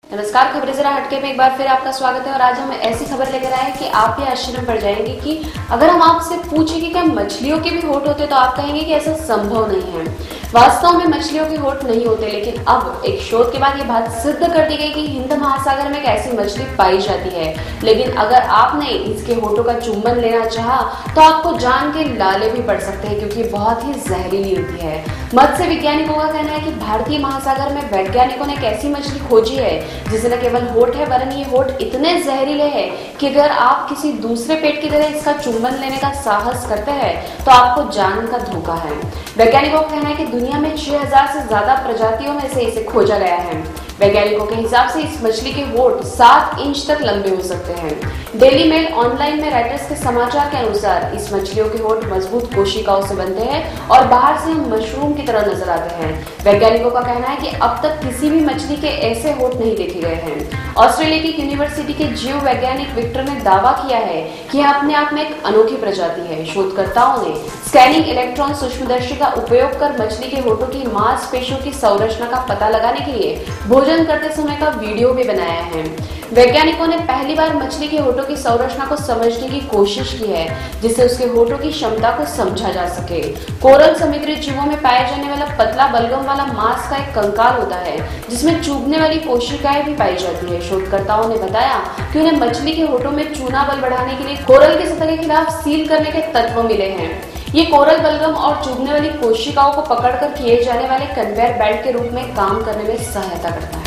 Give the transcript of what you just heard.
नमस्कार, खबरें जरा हटके में एक बार फिर आपका स्वागत है। और आज हम ऐसी खबर लेकर आए हैं कि आप भी आश्चर्य में पड़ जाएंगे कि अगर हम आपसे पूछें कि क्या मछलियों के भी होंठ होते तो आप कहेंगे कि ऐसा संभव नहीं है। वास्तव में मछलियों के होंठ नहीं होते, लेकिन अब एक शोध के बाद ये बात सिद्ध कर दी गई कि हिंद महासागर में एक ऐसी मछली पाई जाती है। लेकिन अगर आपने इसके होठों का चुंबन लेना चाहा तो आपको जान के लाले भी पड़ सकते हैं, क्योंकि बहुत ही जहरीली होती है। मत्स्य वैज्ञानिकों का कहना है कि भारतीय महासागर में वैज्ञानिकों ने एक ऐसी मछली खोजी है जिसे न केवल होठ है, वरन ये होठ इतने जहरीले हैं कि अगर आप किसी दूसरे पेट की तरह इसका चुंबन लेने का साहस करते हैं तो आपको जान का धोखा है। वैज्ञानिकों का कहना है कि दुनिया में 6000 से ज्यादा प्रजातियों में से इसे खोजा गया है। वैज्ञानिकों के हिसाब से इस मछली के होठ 7 इंच तक लंबे हो सकते हैं। डेली मेल ऑनलाइन में राइटर्स के समाचार के अनुसार इस मछलियों के होठ मजबूत कोशिकाओं से बनते हैं और बाहर से मशरूम की तरह नजर आते हैं। वैज्ञानिकों का कहना है कि अब तक किसी भी मछली के ऐसे होठ नहीं देखे गए हैं। ऑस्ट्रेलिया की यूनिवर्सिटी के जीव वैज्ञानिक विक्टर ने दावा किया है कि यह अपने आप में एक अनोखी प्रजाति है। शोधकर्ताओं ने स्कैनिंग इलेक्ट्रॉन सूक्ष्मदर्शी का उपयोग कर मछली के होठों की मांसपेशियों की संरचना का पता लगाने के लिए भोजन करते समय का वीडियो भी बनाया है। वैज्ञानिकों ने पहली बार मछली के होठों की संरचना को समझने की कोशिश की है, जिससे उसके होठों की क्षमता को समझा जा सके। कोरल समुद्री जीवों में पाया जाने वाला पतला बलगम वाला मांस का एक कंकाल होता है, जिसमें चुभने वाली कोशिकाएं भी पाई जाती है। शोधकर्ताओं ने बताया कि उन्हें मछली के होठों में चूना बल बढ़ाने के लिए कोरल की सतह के खिलाफ सील करने के तत्व मिले हैं। ये कोरल बलगम और चुभने वाली कोशिकाओं को पकड़कर किए जाने वाले कन्वेयर बेल्ट के रूप में काम करने में सहायता करता है।